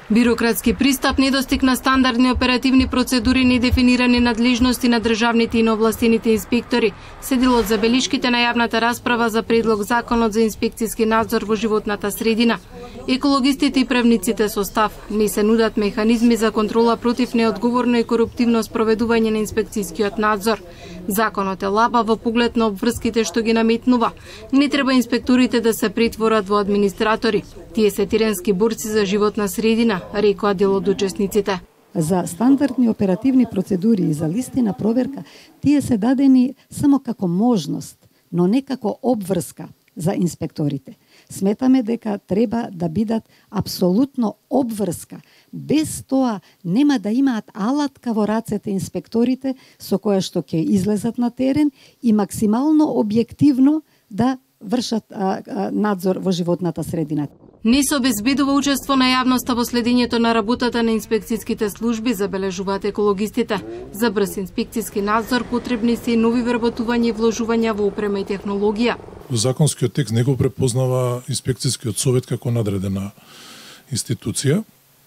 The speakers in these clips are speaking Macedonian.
Бирократски пристап, недостиг на стандардни оперативни процедури, недефинирани надлежности на државните и неовластените инспектори се дел од забелишките на јавната расправа за предлог законот за инспекцијски надзор во животната средина. Екологистите и правниците со став не се нудат механизми за контрола против неодговорно и коруптивно спроведување на инспекцијскиот надзор. Законот е лаба во поглед на обврските што ги наметнува. Не треба инспекторите да се претворат во администратори. Тие се теренски борци за животна средина, рекоа дел од учесниците. За стандардни оперативни процедури и за листи на проверка, тие се дадени само како можност, но не како обврска за инспекторите. Сметаме дека треба да бидат апсолутно обврска. Без тоа нема да имаат алатка во рацете инспекторите со која што ќе излезат на терен и максимално објективно да вршат надзор во животната средина. Не се обезбедува учество на јавноста во следењето на работата на инспекцијските служби, забележуваат екологистите. За брз инспекцијски надзор потребни се и нови вработувања и вложувања во опрема и технологија. Законскиот текст не го препознава инспекцијскиот совет како надредена институција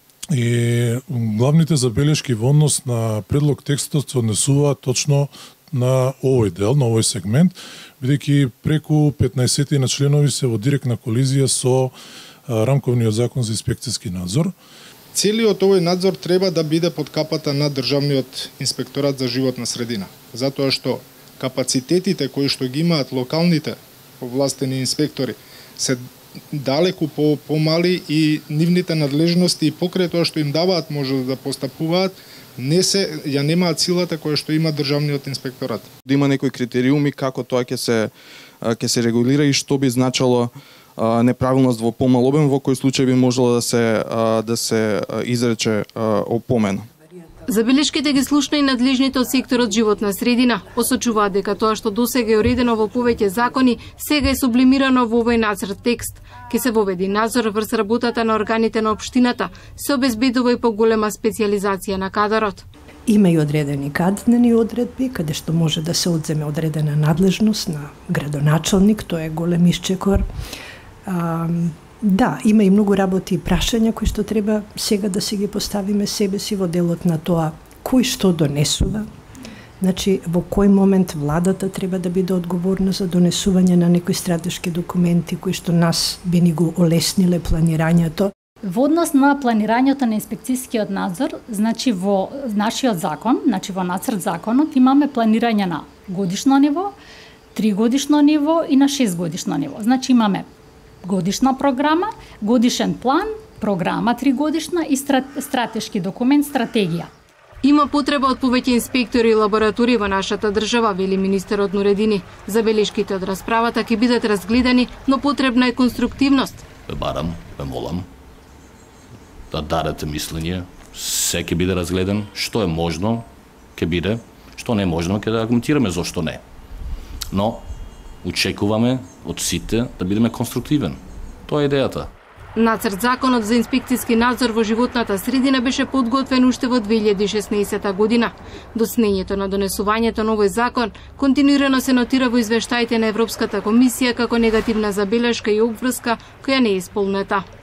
и главните забелешки во однос на предлог текстот се однесуваат точно на овој дел, на овој сегмент, бидејќи преку 15 на членови се во директна колизија со рамковниот закон за инспекцијски надзор. Целиот овој надзор треба да биде под капата на Државниот инспекторат за животна средина, затоа што капацитетите кои што ги имаат локалните овластени инспектори се далеку помали и нивните надлежности и покрај тоа што им даваат може да постапуваат, ја немаат силата која што има Државниот инспекторат. Да има некои критериуми како тоа ќе се регулира и што би значало неправилност во помал обем, во кој случај би можело да се изрече опомена. Забелешките ги слушна и надлежните од секторот животна средина. Посочуваат дека тоа што досега е уредено во повеќе закони, сега е сублимирано во овој нацрт текст. Ке се воведи надзор врз работата на органите на општината, се обезбедува и поголема специјализација на кадарот. Има и одредени казнени одредби, каде што може да се одземе одредена надлежност на градоначалник, тоа е голем исчекор. Да, има и многу работи и прашања кои што треба сега да се ги поставиме себе си во делот на тоа кој што донесува. Значи, во кој момент владата треба да биде одговорна за донесување на некои стратешки документи кои што нас би ни го олесниле планирањето. Во однос на планирањето на инспекцијскиот надзор, значи во нашиот закон, значи во нацрт законот имаме планирање на годишно ниво, 3-годишно ниво и на 6-годишно ниво. Значи имаме годишна програма, годишен план, програма 3-годишна и стратешки документ, стратегија. Има потреба од повеќе инспектори и лаборатории во нашата држава, вели министерот Нуредини. Забелешките од расправата ќе бидат разгледани, но потребна е конструктивност. Ве барам, ве молам да дадете мислење, се ќе биде разгледан, што е можно ќе биде, што не е можно ќе да аргументираме зошто не. Но очекуваме од сите да бидеме конструктивен. Тоа е идејата. Нацрт законот за инспекцијски надзор во животната средина беше подготвен уште во 2016 година. Доснењето на донесувањето на овој закон континуирано се нотира во извештаите на Европската комисија како негативна забелешка и обврска која не е исполнета.